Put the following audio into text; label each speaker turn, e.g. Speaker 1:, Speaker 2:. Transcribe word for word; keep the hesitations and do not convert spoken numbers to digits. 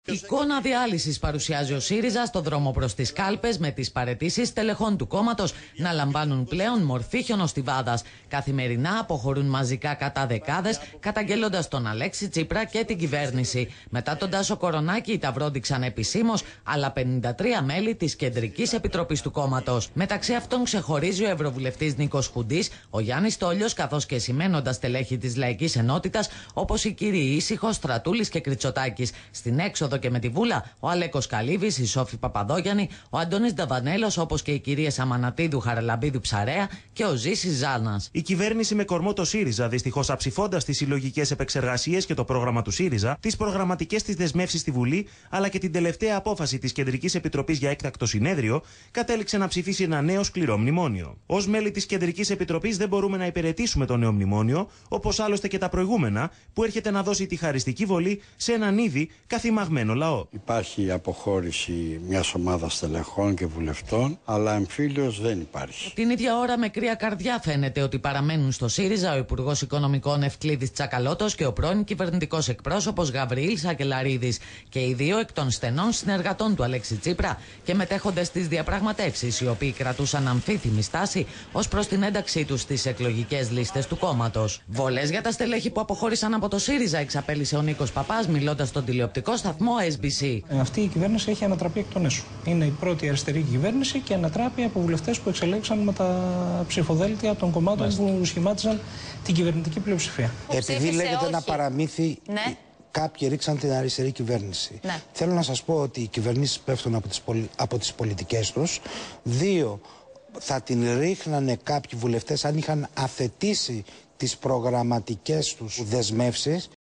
Speaker 1: Εικόνα διάλυσης παρουσιάζει ο ΣΥΡΙΖΑ στο δρόμο προς τις κάλπες, με τις παραιτήσεις τελεχών του κόμματος να λαμβάνουν πλέον μορφή χιονοστιβάδας. Καθημερινά αποχωρούν μαζικά κατά δεκάδες, καταγγέλλοντας τον Αλέξη Τσίπρα και την κυβέρνηση. Μετά τον Τάσο Κορονάκη ταυρόντιξαν επισήμως άλλα πενήντα τρία μέλη της Κεντρικής Επιτροπής του κόμματος. Μεταξύ αυτών ξεχωρίζει ο Ευρωβουλευτής Νίκος Χουντής, ο Γιάννης Τόλιος, καθώς και σημαίνοντας στελέχη της Λαϊκής Ενότητας, όπως οι κύριοι Ήσυχος, Στρατούλης και Κριτσοτάκης. Στην έξοδο και με τη Βούλα, ο Αλέκος Καλύβης, η Σόφη Παπαδόγιαννη, ο Αντώνης Νταβανέλος, όπως και οι κυρίες Αμανατίδου, Χαραλαμπίδου, Ψαρέα και ο Ζήσης Ζάνας.
Speaker 2: Η κυβέρνηση με κορμό το ΣΥΡΙΖΑ, δυστυχώς αψηφώντας τις συλλογικές επεξεργασίες και το πρόγραμμα του ΣΥΡΙΖΑ, τις προγραμματικές της δεσμεύσεις στη Βουλή, αλλά και την τελευταία απόφαση της Κεντρικής Επιτροπής για έκτακτο συνέδριο, κατέληξε να ψηφίσει ένα νέο σκληρό μνημόνιο. Ως μέλη της Κεντρικής Επιτροπής δεν μπορούμε να υπηρετήσουμε το νέο μνημόνιο, όπως άλλωστε και τα προηγούμενα, που έρχεται να δώσει τη χαριστική βολή σε έναν ήδη καθημαγμένο λαό.
Speaker 3: Υπάρχει αποχώρηση μιας ομάδας στελεχών και βουλευτών, αλλά εμφύλιος δεν υπάρχει.
Speaker 1: Την ίδια ώρα, με κρύα καρδιά φαίνεται ότι παραμένουν στο ΣΥΡΙΖΑ ο Υπουργός Οικονομικών Ευκλήδης Τσακαλώτος και ο πρώην κυβερνητικός εκπρόσωπος Γαβριήλ Σακελαρίδης, και οι δύο εκ των στενών συνεργατών του Αλέξη Τσίπρα και μετέχοντες στις διαπραγματεύσεις, οι οποίοι κρατούσαν αμφίθυμη στάση ως προς την ένταξή τους στις εκλογικές λίστες του κόμματος. Βολές για τα στελέχη που αποχώρησαν από το ΣΥΡΙΖΑ, εξαπέλυσε ο Νίκος Παπάς, μιλώντας στον τηλεοπτικό σταθμό ες μπι σι.
Speaker 4: Αυτή η κυβέρνηση έχει ανατραπεί εκ των έσω. Είναι η πρώτη αριστερή κυβέρνηση και ανατράπει από βουλευτές που εξελέξαν με τα ψηφοδέλτια των κομμάτων Μάλιστα. που σχημάτιζαν την κυβερνητική πλειοψηφία.
Speaker 5: Επειδή λέγεται
Speaker 6: όχι.
Speaker 5: ένα παραμύθι,
Speaker 6: ναι.
Speaker 5: κάποιοι ρίξαν την αριστερή κυβέρνηση.
Speaker 6: Ναι.
Speaker 5: Θέλω να σας πω ότι οι κυβερνήσεις πέφτουν από τις, πολι... από τις πολιτικές τους. Δύο, θα την ρίχνανε κάποιοι βουλευτές αν είχαν αθετήσει τις προγραμματικές τους δεσμεύσεις.